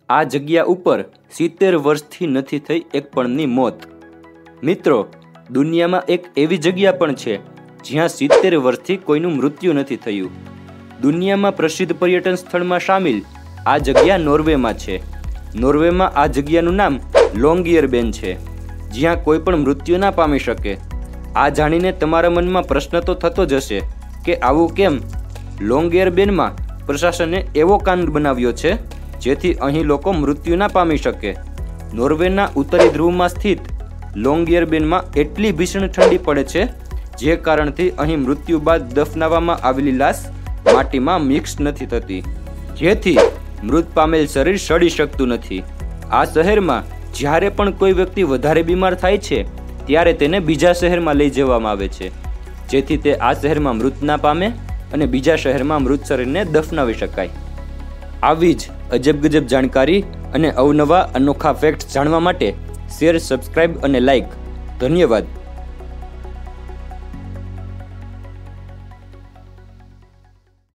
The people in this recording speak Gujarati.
આ જગ્યા ઉપર 70 વર્ષથી નથી થઈ એક પણની મોત। મિત્રો, દુનિયામાં એક એવી જગ્યા પણ છે જ્યાં 70 વર્ષથી કોઈનું મૃત્યુ નથી થયું। દુનિયામાં પ્રસિદ્ધ પર્યટન સ્થળમાં સામેલ આ જગ્યા નોર્વેમાં છે। નોર્વેમાં આ જગ્યાનું નામ લોંગિયરબેન છે, જ્યાં કોઈ પણ મૃત્યુ ના પામી શકે। આ જાણીને તમારા મનમાં પ્રશ્ન તો થતો જ હશે કે આવું કેમ? લોંગિયરબેનમાં પ્રશાસને એવો કાનૂન બનાવ્યો છે જેથી અહીં લોકો મૃત્યુ ના પામી શકે। નોર્વેના ઉત્તરી ધ્રુવમાં સ્થિત લોંગિયરબેનમાં એટલી ભીષણ ઠંડી પડે છે જે કારણથી અહીં મૃત્યુ બાદ દફનાવવામાં આવેલી લાશ માટીમાં મિક્સ નથી થતી, જેથી મૃત પામેલ શરીર સડી શકતું નથી। આ શહેરમાં જ્યારે પણ કોઈ વ્યક્તિ વધારે બીમાર થાય છે ત્યારે તેને બીજા શહેરમાં લઈ જવામાં આવે છે, જેથી તે આ શહેરમાં મૃત ના પામે અને બીજા શહેરમાં મૃત શરીરને દફનાવી શકાય। આવી જ અજબ ગજબ જાણકારી અને અવનવા અનોખા ફેક્ટ જાણવા માટે શેર, સબસ્ક્રાઇબ અને લાઇક। ધન્યવાદ।